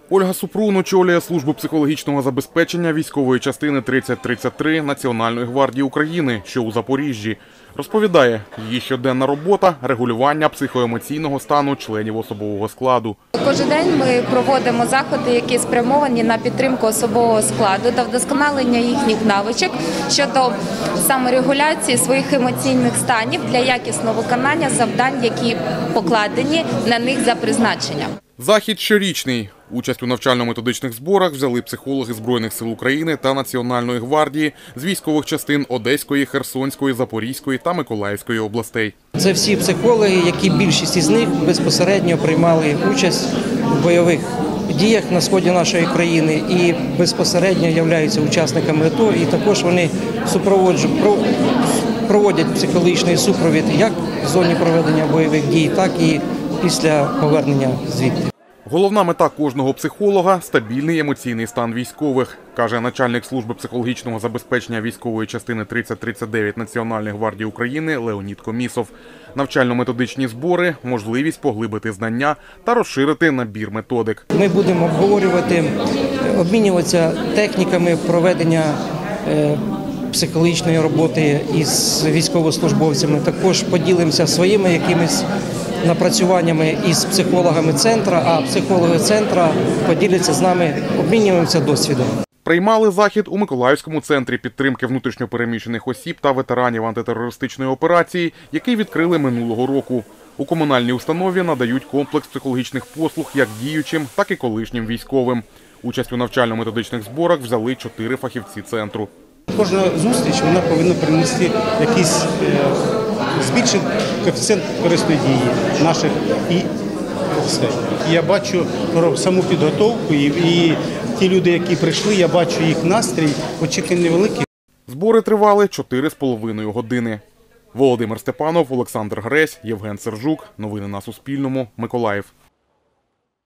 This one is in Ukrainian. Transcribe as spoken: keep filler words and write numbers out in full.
Ольга Супрун очолює службу психологічного забезпечення військової частини тридцять тридцять три Національної гвардії України, що у Запоріжжі. Розповідає, її щоденна робота – регулювання психоемоційного стану членів особового складу. Кожен день ми проводимо заходи, які спрямовані на підтримку особового складу та вдосконалення їхніх навичок щодо саморегуляції своїх емоційних станів для якісного виконання завдань, які покладені на них за призначенням. Захід щорічний. Участь у навчально-методичних зборах взяли психологи Збройних сил України та Національної гвардії з військових частин Одеської, Херсонської, Запорізької та Миколаївської областей. Це всі психологи, які більшість із них безпосередньо приймали участь у бойових діях на сході нашої країни і безпосередньо являються учасниками АТО. І також вони проводять психологічний супровід як в зоні проведення бойових дій, так і після повернення звідти. Головна мета кожного психолога – стабільний емоційний стан військових, каже начальник служби психологічного забезпечення військової частини тридцять тридцять дев'ять Національної гвардії України Леонід Комісов. Навчально-методичні збори – можливість поглибити знання та розширити набір методик. Ми будемо обговорювати, обмінюватися техніками проведення психологічної роботи із військовослужбовцями. Також поділимося своїми якимись напрацюваннями із психологами центру, а психологи центру поділяться з нами, обмінюємося досвідом. Приймали захід у Миколаївському центрі підтримки внутрішньопереміщених осіб та ветеранів антитерористичної операції, який відкрили минулого року. У комунальній установі надають комплекс психологічних послуг як діючим, так і колишнім військовим. Участь у навчально-методичних зборах взяли чотири фахівці центру. Кожна зустріч вона повинна принести якийсь збільшити коефіцієнт корисної дії наших і все. Я бачу саму підготовку і, і ті люди, які прийшли, я бачу їх настрій, очікування великі. Збори тривали чотири з половиною години. Володимир Степанов, Олександр Гресь, Євген Сержук. Новини на Суспільному. Миколаїв.